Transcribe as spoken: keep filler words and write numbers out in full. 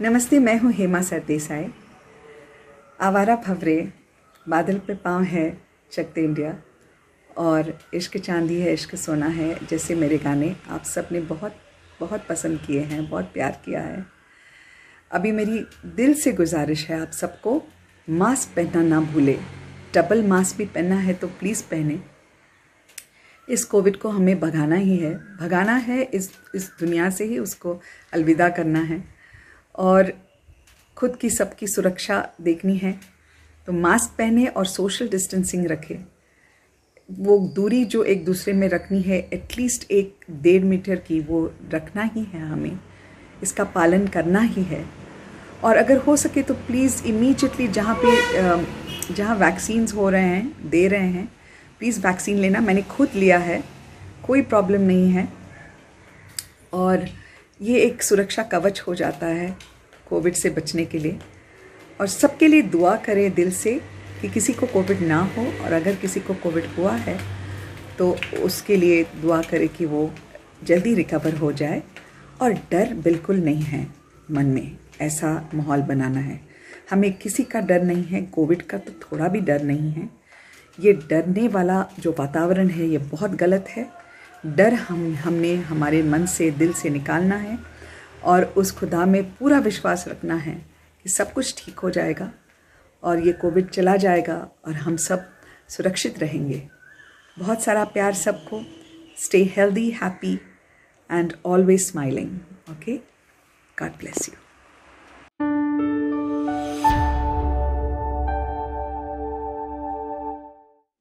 नमस्ते, मैं हूँ हेमा सरदेसाई। आवारा भंवरे, बादल पे पाँव है, चकते इंडिया और इश्क चांदी है इश्क सोना है जैसे मेरे गाने आप सब ने बहुत बहुत पसंद किए हैं, बहुत प्यार किया है। अभी मेरी दिल से गुजारिश है आप सबको, मास्क पहनना ना भूले। डबल मास्क भी पहनना है तो प्लीज़ पहने। इस कोविड को हमें भगाना ही है, भगाना है, इस इस दुनिया से ही उसको अलविदा करना है और खुद की सबकी सुरक्षा देखनी है। तो मास्क पहने और सोशल डिस्टेंसिंग रखें। वो दूरी जो एक दूसरे में रखनी है, एटलीस्ट एक डेढ़ मीटर की, वो रखना ही है, हमें इसका पालन करना ही है। और अगर हो सके तो प्लीज़ इमीडिएटली जहाँ पे जहाँ वैक्सीन्स हो रहे हैं, दे रहे हैं, प्लीज़ वैक्सीन लेना। मैंने खुद लिया है, कोई प्रॉब्लम नहीं है और ये एक सुरक्षा कवच हो जाता है कोविड से बचने के लिए। और सबके लिए दुआ करें दिल से कि किसी को कोविड ना हो, और अगर किसी को कोविड हुआ है तो उसके लिए दुआ करें कि वो जल्दी रिकवर हो जाए। और डर बिल्कुल नहीं है मन में, ऐसा माहौल बनाना है। हमें किसी का डर नहीं है, कोविड का तो थोड़ा भी डर नहीं है। ये डरने वाला जो वातावरण है ये बहुत गलत है। डर हम हमने हमारे मन से, दिल से निकालना है और उस खुदा में पूरा विश्वास रखना है कि सब कुछ ठीक हो जाएगा और ये कोविड चला जाएगा और हम सब सुरक्षित रहेंगे। बहुत सारा प्यार सबको। Stay healthy, happy and always smiling. Okay, God bless you.